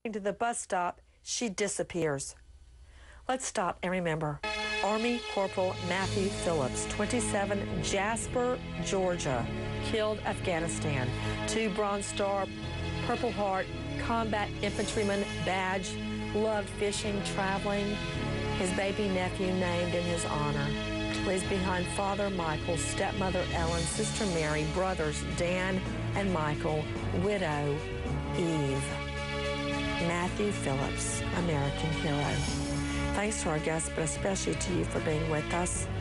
To the bus stop, she disappears. Let's stop and remember. Army Corporal Matthew Phillips, 27, Jasper, Georgia, killed Afghanistan. 2 Bronze Star, Purple Heart, Combat Infantryman badge, loved fishing, traveling. His baby nephew named in his honor. Leaves behind father Michael, stepmother Ellen, sister Mary, brothers Dan and Michael, widow Eve. Matthew Phillips, American hero. Thanks to our guests, but especially to you for being with us.